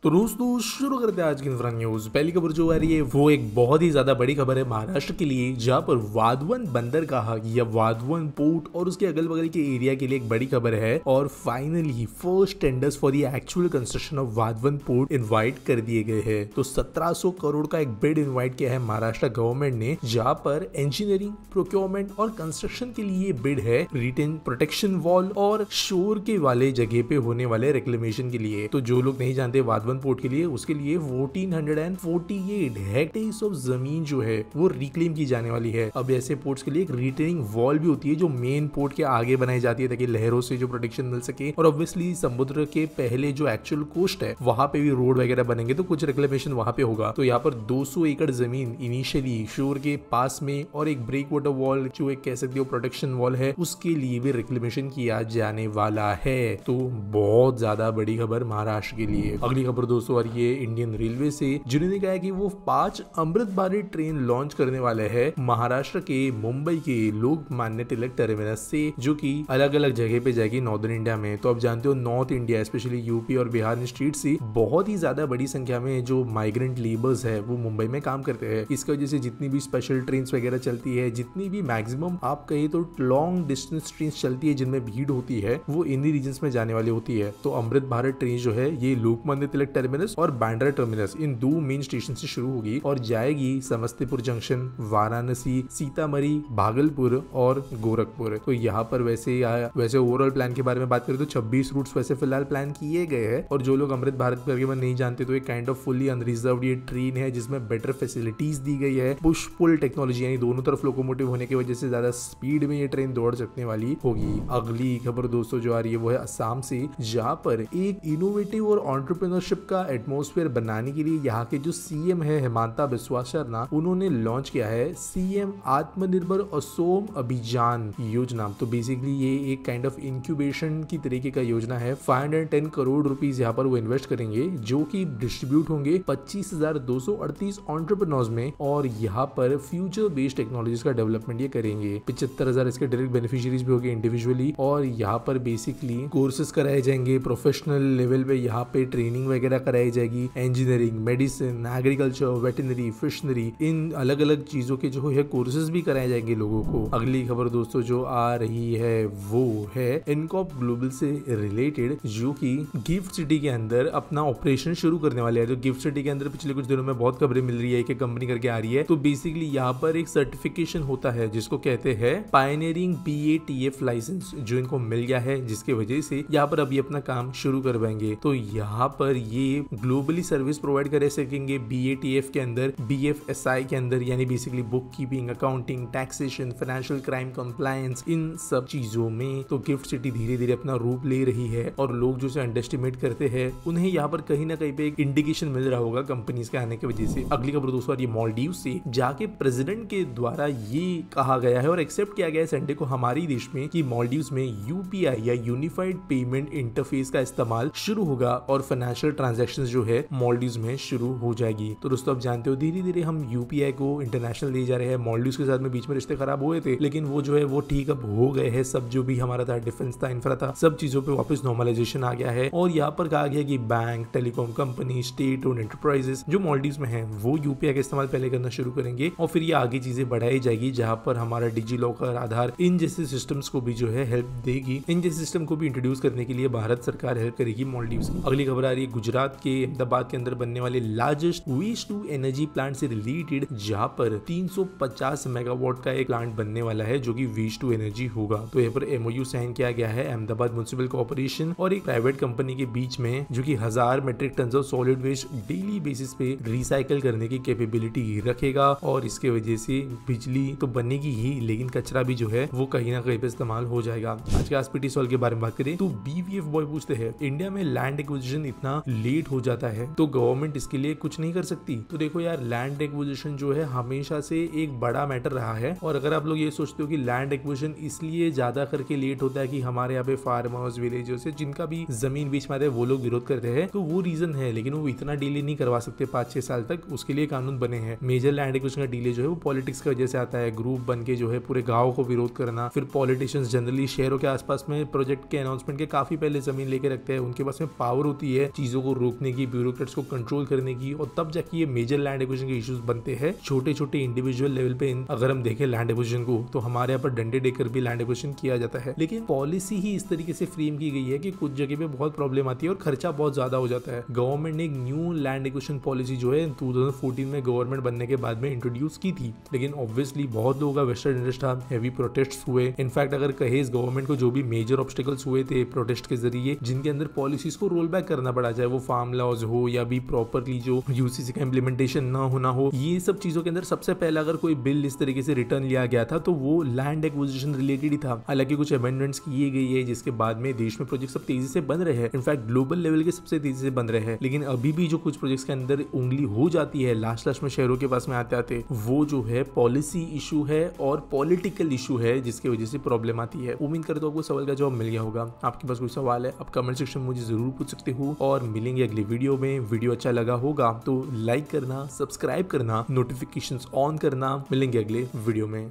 तो दोस्तों शुरू करते हैं आज की इंफ्रा न्यूज। पहली खबर जो आ रही है वो एक बहुत ही ज्यादा बड़ी खबर है महाराष्ट्र के लिए, जहां पर वाधवन बंदरगाह या वाधवन पोर्ट और उसके अगल बगल के एरिया के लिए एक बड़ी खबर है। और finally first tenders for the actual construction of Vadhavan port invite कर दिए गए हैं। तो 1700 करोड़ का एक बिड इनवाइट किया है महाराष्ट्र गवर्नमेंट ने, जहां पर इंजीनियरिंग, प्रोक्योरमेंट और कंस्ट्रक्शन के लिए बिड है, रिटेन प्रोटेक्शन वॉल और शोर के वाले जगह पे होने वाले रिक्लेमेशन के लिए। तो जो लोग नहीं जानते वाधवन पोर्ट के लिए, उसके लिए 1448 हेक्टेयर्स ऑफ जमीन जो है वो रिक्लेम की जाने वाली है। अब ऐसे पोर्ट्स के लिए एक रिटेनिंग वॉल भी होती है जो मेन पोर्ट के आगे बनाई जाती है ताकि लहरों से जो प्रोटेक्शन मिल सके। और ऑब्वियसली समुद्र के पहले जो एक्चुअल कोस्ट है वहां पे भी रोड वगैरह बनेंगे तो कुछ रिक्लेमेशन वहां पे होगा। तो यहाँ पर 200 एकड़ जमीन इनिशियली शोर के पास में और एक ब्रेक वाटर वॉल जो एक कह सकते हो प्रोटेक्शन वॉल है उसके लिए भी रिक्लेमेशन किया जाने वाला है। तो बहुत ज्यादा बड़ी खबर महाराष्ट्र के लिए। अगली खबर दोस्तों और ये इंडियन रेलवे से, जिन्होंने कहा कि वो 5 अमृत भारत ट्रेन लॉन्च करने वाले हैं महाराष्ट्र के मुंबई के लोकमान्य तिलक टर्मिनस से, जो कि अलग अलग जगह पे जाएगी नॉर्दर्न इंडिया में। तो आप जानते हो नॉर्थ इंडिया स्पेशली यूपी और बिहार स्टेट से बहुत ही ज्यादा बड़ी संख्या में जो माइग्रेंट लेबर्स है वो मुंबई में काम करते हैं। इसकी वजह से जितनी भी स्पेशल ट्रेन वगैरह चलती है, जितनी भी मैक्सिमम आप कहे तो लॉन्ग डिस्टेंस ट्रेन चलती है जिनमें भीड़ होती है, वो इन्हीं रीजन में जाने वाली होती है। तो अमृत भारत ट्रेन जो है ये लोकमान्य तिलक टर्मिनस और बांद्रा टर्मिनस इन 2 मेन स्टेशन से शुरू होगी और जाएगी समस्तीपुर जंक्शन, वाराणसी, सीतामढ़ी, भागलपुर और गोरखपुर। तो यहाँ पर वैसे ओवरऑल प्लान के बारे में बात करें तो 26 रूट्स वैसे फिलहाल प्लान किए गए हैं। और जो लोग अमृत भारत के बारे में नहीं जानते तो एक काइंड ऑफ फुली अनरिजर्व्ड ये ट्रेन है जिसमें बेटर फैसिलिटीज दी गई है। पुश पुल टेक्नोलॉजी यानी दोनों तरफ लोकोमोटिव होने की वजह से ज्यादा स्पीड में ये ट्रेन दौड़ सकने वाली होगी। अगली खबर दोस्तों जो आ रही है वो है असम से, जहाँ पर एक इनोवेटिव और एंटरप्रेन्योरशिप का एटमॉस्फेयर बनाने के लिए यहाँ के जो सीएम है हिमंता बिस्वा शर्मा, उन्होंने लॉन्च किया है सीएम आत्मनिर्भर असोम अभियान योजना। तो बेसिकली ये एक काइंड ऑफ इंक्यूबेशन की तरीके का योजना है। 510 करोड़ रुपीस यहाँ पर वो इन्वेस्ट करेंगे जो कि डिस्ट्रीब्यूट होंगे 25,238 एंटरप्रेन्योर्स में, और यहाँ पर फ्यूचर बेस्ड टेक्नोलॉजीज का डेवलपमेंट ये करेंगे। 75,000 इसके डायरेक्ट बेनिफिशियरीज भी होंगे इंडिविजुअली, और यहाँ पर बेसिकली कोर्सेज कराए जाएंगे प्रोफेशनल लेवल पे, यहाँ पे ट्रेनिंग वगैरह कराई जाएगी। Engineering, medicine, agriculture, veterinary, fishery, इन अलग अलग चीजों के जो है कोर्सेज भी कराए जाएंगे लोगों को। अगली खबर दोस्तों जो आ रही है वो है इनकॉप ग्लोबल से रिलेटेड, जो कि गिफ्ट सिटी के अंदर अपना ऑपरेशन शुरू करने वाले हैं। तो गिफ्ट सिटी के अंदर पिछले कुछ दिनों में बहुत खबरें मिल रही है कि कंपनी करके आ रही है। तो बेसिकली यहाँ पर एक सर्टिफिकेशन होता है जिसको कहते हैं पायनियरिंग BATF लाइसेंस, जो इनको मिल गया है, जिसकी वजह से यहाँ पर अभी अपना काम शुरू करवाएंगे। तो यहाँ पर ये ग्लोबली सर्विस प्रोवाइड कर सकेंगे BATF के अंदर, BFSI के अंदर, यानी basically book keeping, accounting, taxation, financial crime compliance, इन सब चीजों में। तो गिफ्ट सिटी धीरे धीरे अपना रूप ले रही है और लोग जो अंडर एस्टिमेट करते हैं उन्हें यहाँ पर कहीं ना कहीं पे एक इंडिकेशन मिल रहा होगा कंपनीज के आने की वजह से। अगली खबर दोस्तों ये मालदीव से, जाके प्रेसिडेंट के द्वारा ये कहा गया है और एक्सेप्ट किया गया है संडे को हमारे देश में कि मालदीव्स में UPI या यूनिफाइड पेमेंट इंटरफेस का इस्तेमाल शुरू होगा और फाइनेंशियल ट्रांजैक्शंस जो है मालदीव्स में शुरू हो जाएगी। तो दोस्तों आप जानते हो धीरे धीरे हम UPI को इंटरनेशनल ले जा रहे हैं। मालदीव्स के साथ में बीच में रिश्ते खराब हुए थे, लेकिन वो जो है वो ठीक अब हो गए हैं। सब जो भी हमारा था, डिफेंस था, इंफ्रा था, सब चीजों पे वापस नॉर्मलाइजेशन आ गया है। और यहाँ पर कहा गया कि bank, telecom company, state owned enterprises जो मालदीव्स में है वो UPI का इस्तेमाल पहले करना शुरू करेंगे और फिर ये आगे चीजें बढ़ाई जाएगी, जहाँ पर हमारा डिजी लॉकर, आधार, इन जैसे सिस्टम्स को भी जो है हेल्प देगी। इन जैसे सिस्टम को भी इंट्रोड्यूस करने के लिए भारत सरकार हेल्प करेगी मालदीव्स की। अगली खबर आ रही है गुजरात के अहमदाबाद के अंदर बनने वाले largest waste to energy plant से रिलेटेड, जहाँ पर 350 मेगावाट का एक प्लांट बनने वाला है जो कि वेस्ट टू एनर्जी होगा। तो यहाँ पर MOU साइन किया गया है अहमदाबाद म्युनिसिपल कॉर्पोरेशन और एक प्राइवेट कंपनी के बीच में, जो कि 1000 metric ton of solid waste daily basis पे रिसाइकल करने की कैपेबिलिटी रखेगा। और इसके वजह से बिजली तो बनेगी ही, लेकिन कचरा भी जो है वो कहीं ना कहीं पे इस्तेमाल हो जाएगा। आज के आसपीटी सॉल्व के बारे में बात करें तो BVF बॉय पूछते हैं इंडिया में लैंड एक्विजिशन इतना लेट हो जाता है तो गवर्नमेंट इसके लिए कुछ नहीं कर सकती। तो देखो यार, लैंड एक्विजिशन जो है हमेशा से एक बड़ा मैटर रहा है। और अगर आप लोग ये सोचते हो कि लैंड एक्विजिशन इसलिए ज्यादा करके लेट होता है कि हमारे यहाँ पे फार्म हाउस, विलेजेस, जिनका भी जमीन बीच में आते हैं वो लोग विरोध करते हैं, तो वो रीजन है। लेकिन वो इतना डिले नहीं करवा सकते 5-6 साल तक, उसके लिए कानून बने हैं। मेजर लैंड एक्विजिशन का डिले जो है वो पॉलिटिक्स की वजह से आता है। ग्रुप बन के जो है पूरे गाँव को विरोध करना, फिर पॉलिटिशियंस जनरली शहरों के आसपास में प्रोजेक्ट के अनाउंसमेंट के काफी पहले जमीन लेके रखते हैं, उनके पास में पावर होती है चीजों को रोकने की, ब्यूरोक्रेट्स को कंट्रोल करने की, और तब जाके ये मेजर लैंड एक्विजिशन के इश्यूज बनते हैं। छोटे छोटे इंडिविजुअल लेवल पे अगर हम देखें लैंड एक्विजिशन को, तो हमारे यहाँ पर डंडे देकर भी लैंड एक्विजिशन किया जाता है, लेकिन पॉलिसी ही इस तरीके से फ्रेम की गई है कि कुछ जगह पे बहुत प्रॉब्लम आती है और खर्चा बहुत ज्यादा हो जाता है। गवर्नमेंट ने एक न्यू लैंड एक्विजिशन पॉलिसी जो है 2014 में गवर्नमेंट बनने के बाद में इंट्रोड्यूस की थी, लेकिन ऑब्वियसली बहुत लोगों का वेस्टर्न इंटरेस्ट था, हैवी प्रोटेस्ट हुए। इनफैक्ट अगर कहे इस गवर्नमेंट को जो भी मेजर ऑब्स्टिकल्स हुए थे प्रोटेस्ट के जरिए, जिनके अंदर पॉलिसीज को रोल बैक करना पड़ा, चाहे वो फार्म लॉज हो या भी प्रॉपरली जो यूसीसी का इम्प्लीमेंटेशन ना होना हो, ये सब चीजों के अंदर सबसे पहला अगर कोई बिल इस तरीके से रिटर्न लिया गया था तो वो लैंड एक्विजिशन रिलेटेड ही था। हालांकि कुछ अमेंडमेंट्स किए गई है जिसके बाद में देश में प्रोजेक्ट सब तेजी से बन रहे हैं, इनफैक्ट ग्लोबल लेवल के सबसे तेजी से बन रहे हैं, लेकिन अभी भी जो कुछ प्रोजेक्ट्स के अंदर उंगली हो जाती है लास्ट में शहरों के पास में आते आते, वो जो है पॉलिसी इशू है और पॉलिटिकल इशू है, जिसकी वजह से प्रॉब्लम आती है। उम्मीद करता हूं आपको सवाल का जवाब मिल गया होगा। आपके पास कोई सवाल है आप कमेंट सेक्शन में मुझे जरूर पूछ सकते हो, और मिलेंगे अगली वीडियो में। वीडियो अच्छा लगा होगा तो लाइक करना, सब्सक्राइब करना, नोटिफिकेशंस ऑन करना। मिलेंगे अगले वीडियो में।